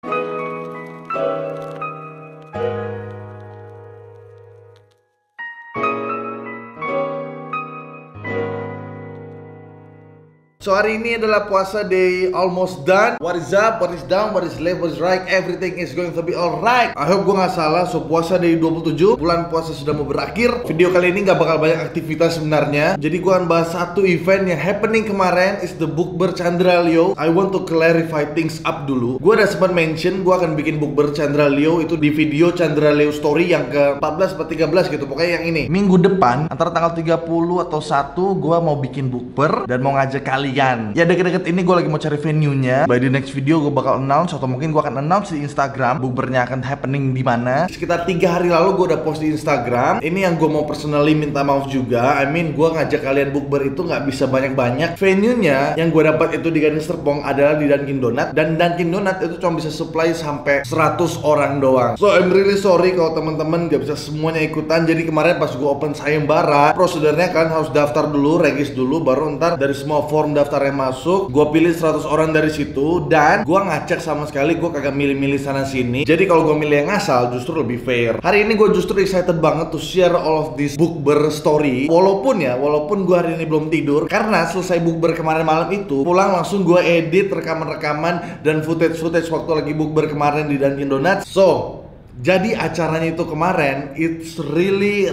So hari ini adalah puasa day almost done. What is up, what is down, what is left, what is right, everything is going to be alright. I hope gue gak salah. So puasa day 27, bulan puasa sudah mau berakhir. Video kali ini gak bakal banyak aktivitas sebenarnya. Jadi gue akan bahas satu event yang happening kemarin, is the Bukber Chandra Leo. I want to clarify things up dulu. Gue udah sempat mention gue akan bikin Bukber Chandra Leo itu di video Chandra Leo story yang ke 14 atau 13 gitu. Pokoknya yang ini. Minggu depan antara tanggal 30 atau 1 gue mau bikin bukber dan mau ngajak kalian. Ya deket-deket ini gue lagi mau cari venue-nya. By the next video gue bakal announce, atau mungkin gue akan announce di Instagram bukbernya akan happening di mana. Sekitar 3 hari lalu gue udah post di Instagram. Ini yang gue mau personally minta maaf juga. I mean gue ngajak kalian bukber itu nggak bisa banyak-banyak. Venue-nya yang gue dapat itu di Gading Serpong adalah di Dunkin Donut, dan Dunkin Donut itu cuma bisa supply sampai 100 orang doang. So I'm really sorry kalau teman-teman gak bisa semuanya ikutan. Jadi kemarin pas gue open sayembara, prosedurnya kan harus daftar dulu, regis dulu, baru ntar dari semua form daftarnya masuk, gue pilih 100 orang dari situ, dan gue ngacak sama sekali, gue kagak milih-milih sana sini. Jadi kalau gue milih yang asal justru lebih fair. Hari ini gue justru excited banget to share all of this bukber story. Walaupun gue hari ini belum tidur, karena selesai bukber kemarin malam itu, pulang langsung gue edit rekaman-rekaman dan footage-footage waktu lagi bukber kemarin di Dunkin Donuts. So jadi acaranya itu kemarin, it's really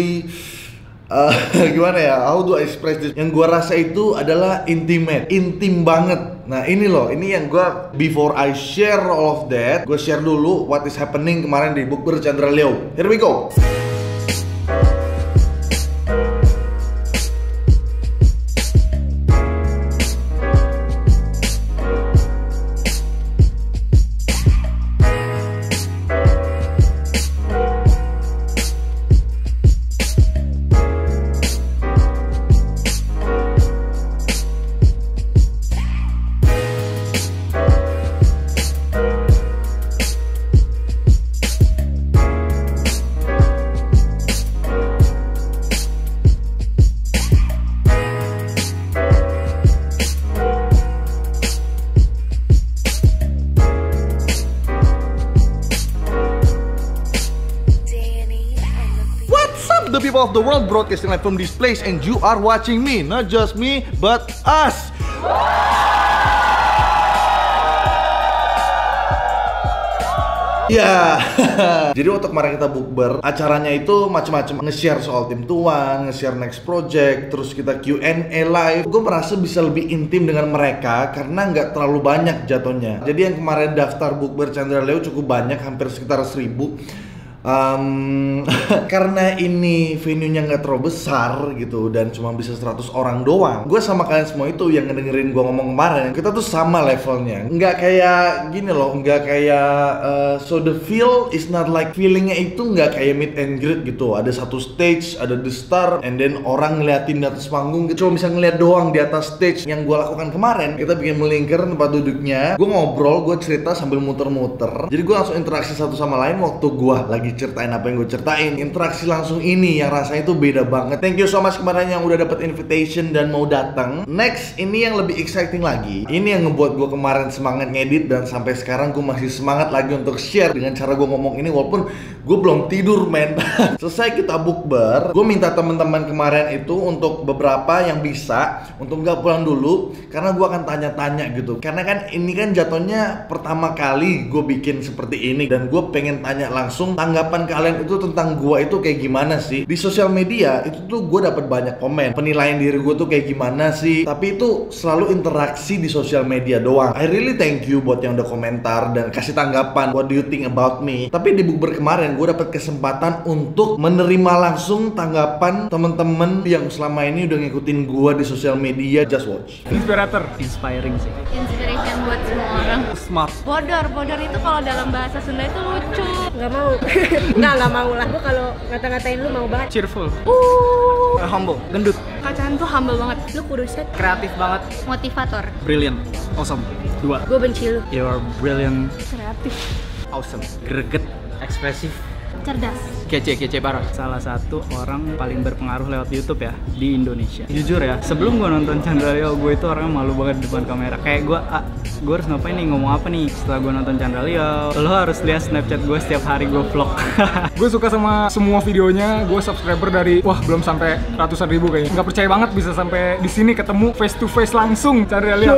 gimana ya, how do I express this? Yang gue rasa itu adalah intimate, intim banget. Nah ini loh, ini yang gue, before I share all of that, gue share dulu what is happening kemarin di Bukber Chandra Leo. Here we go. The people of the world, broadcasting live from this place, and you are watching me, not just me but us. Ya, jadi waktu kemarin kita bukber, acaranya itu macam-macam, nge-share soal tim tuan, nge-share next project, terus kita Q&A live. Gue merasa bisa lebih intim dengan mereka karena nggak terlalu banyak jatuhnya. Jadi yang kemarin daftar bukber Chandra Leo cukup banyak, hampir sekitar 1000. Karena ini venue-nya nggak terlalu besar gitu dan cuma bisa 100 orang doang, gue sama kalian semua itu yang ngedengerin gue ngomong kemarin, kita tuh sama levelnya. Nggak kayak gini loh, nggak kayak so the feel is not like, feelingnya itu nggak kayak meet and greet gitu. Ada satu stage, ada the star, and then orang ngeliatin di atas panggung gitu, cuma bisa ngeliat doang di atas stage. Yang gue lakukan kemarin, kita bikin melingkar tempat duduknya, gue ngobrol, gue cerita sambil muter-muter. Jadi gue langsung interaksi satu sama lain waktu gue lagi ceritain apa yang gue ceritain. Interaksi langsung ini yang rasanya itu beda banget. Thank you so much kemarin yang udah dapet invitation dan mau datang. Next, ini yang lebih exciting lagi. Ini yang ngebuat gue kemarin semangat ngedit, dan sampai sekarang gue masih semangat lagi untuk share dengan cara gue ngomong ini, walaupun gue belum tidur men. Selesai kita bukber, gue minta teman-teman kemarin itu untuk beberapa yang bisa untuk nggak pulang dulu, karena gue akan tanya-tanya gitu. Karena kan ini kan jatuhnya pertama kali gue bikin seperti ini, dan gue pengen tanya langsung tanggapan kalian itu tentang gua itu kayak gimana sih. Di sosial media itu tuh gue dapat banyak komen, penilaian diri gue tuh kayak gimana sih, tapi itu selalu interaksi di sosial media doang. I really thank you buat yang udah komentar dan kasih tanggapan, what do you think about me. Tapi di bukber kemarin gue dapat kesempatan untuk menerima langsung tanggapan temen-temen yang selama ini udah ngikutin gue di sosial media. Just watch. Inspirator, inspiring sih. Inspiration buat semua orang. Smart. Bodor itu kalau dalam bahasa Sunda itu lucu. Nggak mau. Nggak mau lah. Gue kalau ngata-ngatain lu mau banget. Cheerful. Humble. Gendut. Kacaan tuh humble banget. Lu kuruset. Kreatif banget. Motivator. Brilliant. Awesome. 2. Gue benci lu. You're brilliant. Kreatif. Awesome. Greget. Ekspresif. cerdas. Kece parah. Salah satu orang paling berpengaruh lewat YouTube ya di Indonesia. Jujur ya, sebelum gue nonton Chandra Leo, gue itu orangnya malu banget di depan kamera. Kayak gue harus ngapain nih, ngomong apa nih setelah gue nonton Chandra Leo. Lo harus lihat Snapchat gue setiap hari gue vlog. Gue suka sama semua videonya. Gue subscriber dari belum sampai ratusan ribu kayaknya. Nggak percaya banget bisa sampai di sini ketemu face to face langsung Chandra Leo.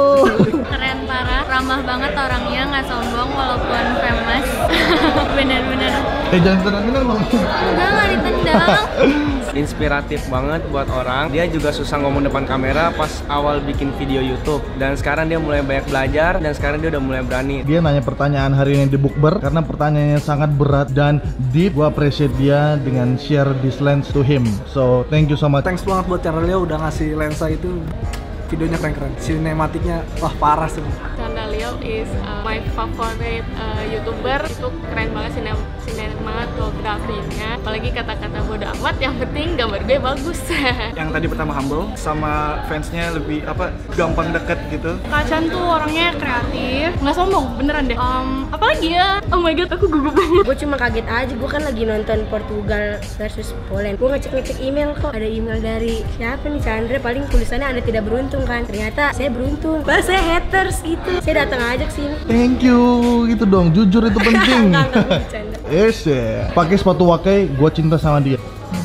Keren parah, ramah banget orangnya, nggak sombong walaupun famous. Bener-bener. Jangan tenang-tenang dong. Nggak ditendang. Inspiratif banget buat orang. Dia juga susah ngomong depan kamera pas awal bikin video YouTube. Dan sekarang dia mulai banyak belajar dan sekarang dia udah mulai berani. Dia nanya pertanyaan hari ini di Bukber karena pertanyaannya sangat berat dan deep. Gua appreciate dia dengan share this lens to him. So thank you so much. Thanks banget buat Chandra Leo udah ngasih lensa itu. Videonya keren-keren, sinematiknya parah sih. Chandra Leo is my favorite YouTuber. Itu keren banget sinematografinya. Apalagi kata-kata bodo amat, yang penting gambar gue bagus. Yang tadi pertama humble, sama fansnya lebih gampang deket gitu. Kak Chan tuh orangnya kreatif, nggak sombong, beneran deh. Apalagi ya, oh my god, aku gugup banget. Gue cuma kaget aja, gue kan lagi nonton Portugal versus Poland. Gue ngecek email kok, ada email dari siapa nih, Chandra, paling tulisannya Anda tidak beruntung kan. Ternyata saya beruntung, bahasa saya haters gitu. Saya datang aja ke sini. Thank you gitu dong, jujur itu penting. Enggak bercanda. Yes ya. Pakai sepatu Wakai, gua cinta sama dia.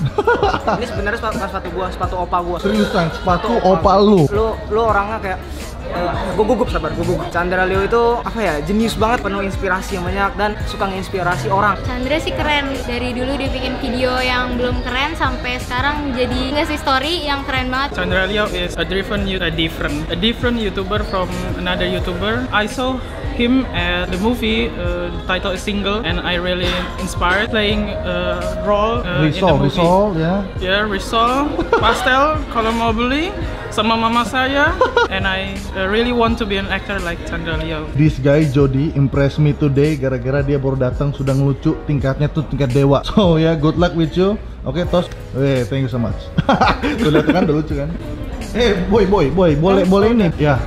Ini sebenarnya sepatu gua, sepatu opa gua. Seriusan, sepatu opa lu. Lu orangnya kayak gue gugup. Chandra Leo itu jenius banget, penuh inspirasi yang banyak dan suka nginspirasi orang. Chandra sih keren, dari dulu dia bikin video yang belum keren sampai sekarang jadi ngasih story yang keren banget. Chandra Leo is a different YouTuber from another YouTuber. I saw him at the movie, title is Single, and I really inspired playing role in the movie. Risol ya. Yeah, Risol, pastel kalau mau beli sama mama saya, and I really want to be an actor like Chandra Leo. This guy Jody impress me today gara-gara dia baru datang sudah ngelucu, tingkatnya tuh tingkat dewa. So ya, good luck with you. Oke, Tos. Thank you so much. Tuh lihat kan, udah lucu kan? Boy, boleh ini. Ya.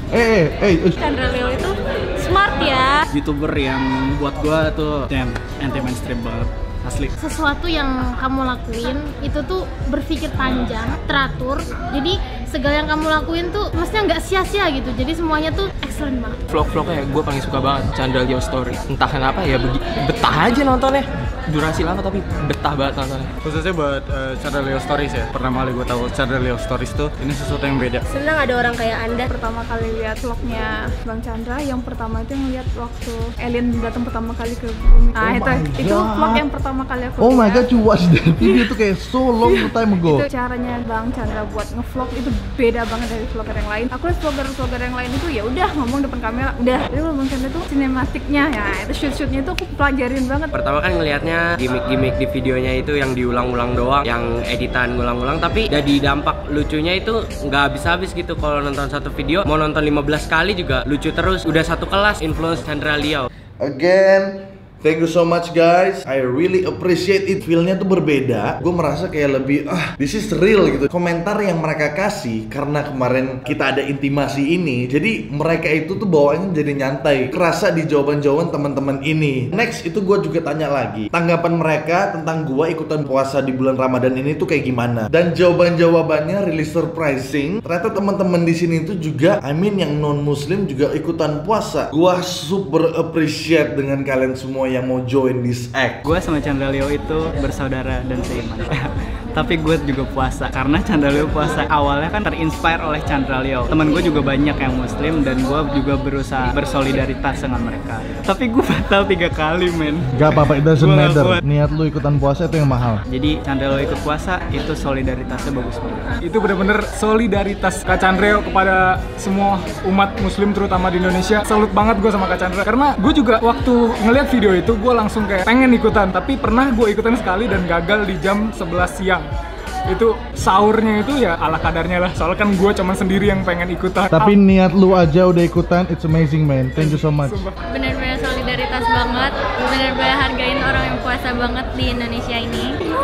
Chandra Leo itu smart ya. YouTuber yang buat gua tuh anti mainstream banget. Asli. Sesuatu yang kamu lakuin itu tuh berpikir panjang, teratur. Jadi segala yang kamu lakuin tuh mestinya nggak sia-sia gitu. Jadi semuanya tuh excellent banget. Vlog-vlognya gue paling suka banget Chandra Leo Story. Entah kenapa ya betah aja nontonnya. Durasi lama tapi betah banget nontonnya. Khususnya buat Chandra Leo Stories ya. Pertama kali gue tahu Chandra Leo Stories tuh ini sesuatu yang beda. Senang ada orang kayak Anda. Pertama kali lihat vlognya Bang Chandra, yang pertama itu ngeliat waktu alien datang pertama kali ke bumi. Nah, itu vlog yang pertama kali aku Oh my god, you watch that video tuh kayak so long time ago. Itu caranya Bang Chandra buat ngevlog itu beda banget dari vlogger yang lain. Aku lihat vlogger yang lain itu ya udah ngomong depan kamera, udah. Tapi Bang Chandra tuh sinematiknya, ya itu shoot-shootnya itu aku pelajarin banget. Pertama kan ngelihatnya gimmick-gimmick di videonya itu yang diulang-ulang doang, yang editan ngulang-ulang, tapi jadi dampak lucunya itu nggak habis-habis gitu. Kalau nonton satu video mau nonton 15 kali juga lucu terus. Udah satu kelas influence Chandra Leo. Again, thank you so much guys. I really appreciate it. Feel-nya tuh berbeda. Gue merasa kayak lebih this is real gitu. Komentar yang mereka kasih karena kemarin kita ada intimasi ini, jadi mereka itu tuh bawaannya jadi nyantai. Kerasa di jawaban-jawaban teman-teman ini. Next itu gue juga tanya lagi tanggapan mereka tentang gue ikutan puasa di bulan Ramadan ini tuh kayak gimana. Dan jawaban-jawabannya really surprising. Ternyata teman-teman di sini tuh juga, yang non muslim juga ikutan puasa. Gue super appreciate dengan kalian semua yang mau join this act. Gue sama Chandra Leo itu bersaudara dan seiman. Tapi gue juga puasa karena Chandra Leo puasa. Awalnya kan terinspire oleh Chandra Leo. Temen gue juga banyak yang muslim dan gue juga berusaha bersolidaritas dengan mereka. Tapi gue batal 3 kali, men. Gak apa-apa, it doesn't matter. Niat lu ikutan puasa itu yang mahal. Jadi Chandra Leo ikut puasa itu solidaritasnya bagus banget. Itu bener-bener solidaritas Kak Chandra kepada semua umat muslim terutama di Indonesia. Salut banget gue sama Kak Chandra. Karena gue juga waktu ngeliat video itu gue langsung kayak pengen ikutan. Tapi pernah gue ikutan sekali dan gagal di jam 11 siang. Itu sahurnya itu ya ala kadarnya lah, soalnya kan gue cuma sendiri yang pengen ikutan. Tapi niat lu aja udah ikutan, it's amazing man. Thank you so much. Bener-bener solidaritas banget, bener-bener hargain orang yang puasa banget di Indonesia ini.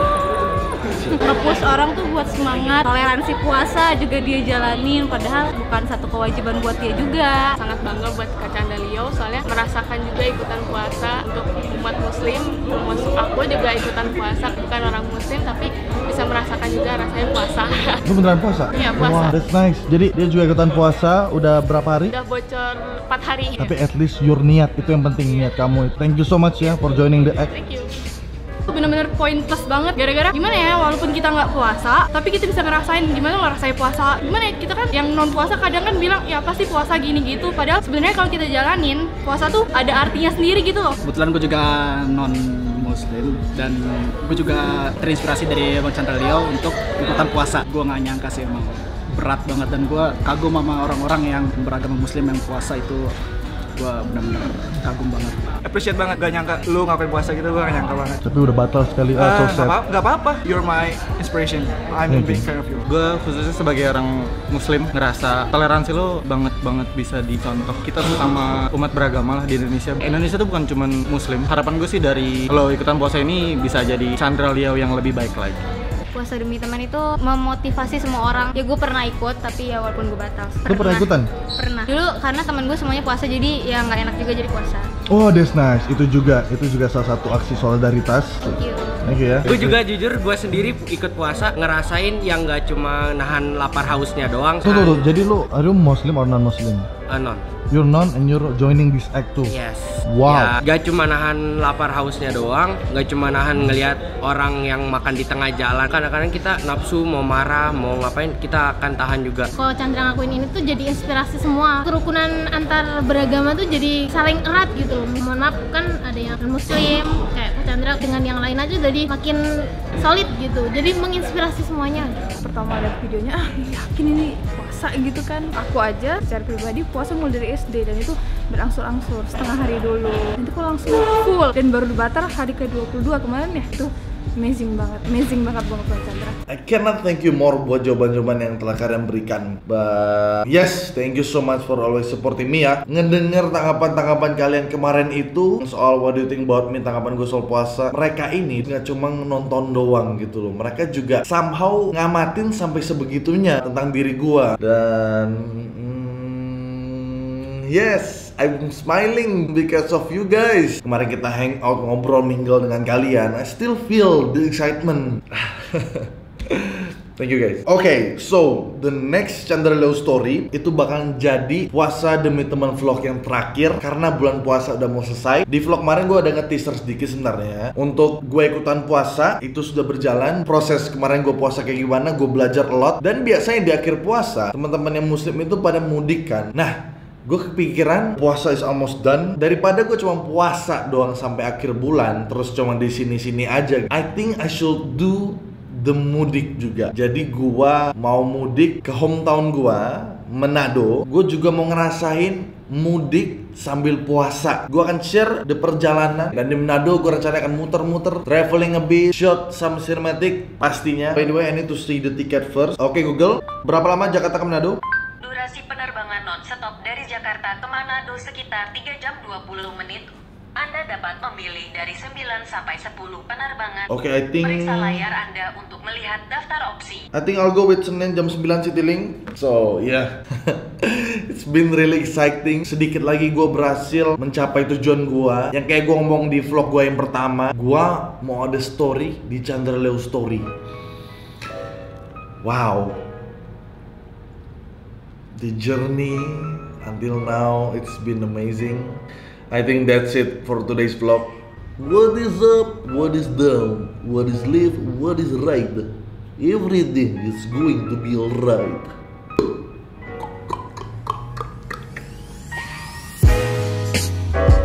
Nge-push orang tuh buat semangat. Toleransi puasa juga dia jalanin, padahal bukan satu kewajiban buat dia juga. Sangat bangga buat Kak Chandra Leo, soalnya merasakan juga ikutan puasa untuk umat muslim, aku juga ikutan puasa, bukan orang muslim tapi bisa merasakan juga rasanya puasa. Lu beneran puasa? Iya, puasa. Wah, that's nice. Jadi dia juga ikutan puasa, udah berapa hari? Udah bocor 4 hari. Tapi at least your niat, itu yang penting, niat kamu. Thank you so much ya for joining the act. Thank you. Bener-bener poin plus banget, gara-gara gimana ya, walaupun kita nggak puasa tapi kita bisa ngerasain gimana lo rasanya puasa. Gimana ya, kita kan yang non puasa kadang kan bilang ya apa sih puasa gini gitu, padahal sebenarnya kalau kita jalanin puasa tuh ada artinya sendiri gitu loh. Kebetulan gue juga non muslim dan gue juga terinspirasi dari Bang Chandra Leo untuk ikutan puasa. Gue nggak nyangka sih, emang berat banget, dan gue kagum sama orang-orang yang beragama muslim yang puasa itu. Gue benar-benar kagum banget. Appreciate banget, gak nyangka lu ngapain puasa gitu, gue gak nyangka banget. Tapi udah batal sekali, so sad. Gak apa-apa, you're my inspiration. I'm a big fan of you. Gue khususnya sebagai orang muslim ngerasa toleransi lo banget bisa dicontoh. Kita sama umat beragama lah di Indonesia. Indonesia tuh bukan cuman muslim. Harapan gue sih dari lo ikutan puasa ini bisa jadi Chandra Leo yang lebih baik lagi. Puasa demi teman itu memotivasi semua orang. Ya gue pernah ikut, tapi ya walaupun gue batal. Lu pernah ikutan? Pernah. Dulu karena teman gue semuanya puasa, jadi ya nggak enak juga jadi puasa. Oh, that's nice. Itu juga salah satu aksi solidaritas. Thank you. Thank you ya. Gue juga jujur, gue sendiri ikut puasa ngerasain yang nggak cuma nahan lapar hausnya doang. Tuh. Jadi lu, are you Muslim or non-Muslim? Non. You're non and you're joining this act too. Yes. Wow. Ya, gak cuma nahan lapar hausnya doang, gak cuma nahan ngelihat orang yang makan di tengah jalan. Kadang-kadang kita nafsu mau marah, mau ngapain, kita akan tahan juga. Kalau Chandra ngakuin ini tuh jadi inspirasi semua. Kerukunan antar beragama tuh jadi saling erat gitu loh. Mohon maaf kan ada yang muslim, kayak Chandra dengan yang lain aja jadi makin solid gitu. Jadi menginspirasi semuanya. Pertama lihat videonya, yakin ini puasa gitu kan. Aku aja secara pribadi puasa mulai dari SD dan itu berangsur-angsur setengah hari dulu. Nanti kok langsung full dan baru dibatal hari ke-22 kemarin ya. Itu amazing banget Bang Chandra. I cannot thank you more buat jawaban-jawaban yang telah kalian berikan. But yes, thank you so much for always supporting me ya. Ngedenger tanggapan-tanggapan kalian kemarin itu soal what do you think about me, tanggapan gue soal puasa. Mereka ini nggak cuma nonton doang gitu loh. Mereka juga somehow ngamatin sampai sebegitunya tentang diri gue. Dan yes, I'm smiling because of you guys. Kemarin kita hang out, ngobrol, mingle dengan kalian. I still feel the excitement. Thank you guys. Okay, so the next Chandra Leo story itu bakal jadi puasa demi teman vlog yang terakhir karena bulan puasa udah mau selesai. Di vlog kemarin gue ada nge-teaser sedikit sebenarnya untuk gue ikutan puasa. Itu sudah berjalan. Proses kemarin gue puasa kayak gimana, gue belajar a lot. Dan biasanya di akhir puasa teman-teman yang muslim itu pada mudik kan. Nah, gue kepikiran puasa is almost done, daripada gue cuma puasa doang sampai akhir bulan terus cuma di sini-sini aja. I think I should do the mudik juga. Jadi gue mau mudik ke hometown gue, Manado. Gue juga mau ngerasain mudik sambil puasa. Gue akan share the perjalanan, dan di Manado gue rencana akan muter-muter, traveling a bit, shot some cinematic pastinya. By the way, I need to see the ticket first. Oke, Google, berapa lama Jakarta ke Manado? Durasi penerbangan non-stop dari Jakarta ke Manado sekitar 3 jam 20 menit. Anda dapat memilih dari 9 sampai 10 penerbangan. Oke, I think Periksa layar Anda untuk melihat daftar opsi. I think I'll go with Senin jam 9 Citylink. So, yeah. It's been really exciting. Sedikit lagi gue berhasil mencapai tujuan gue. Yang kayak gue ngomong di vlog gue yang pertama, gue mau ada story di Chandra Leo Story. Wow. The journey until now, it's been amazing. I think that's it for today's vlog. What is up? What is down? What is left? What is right? Everything is going to be alright.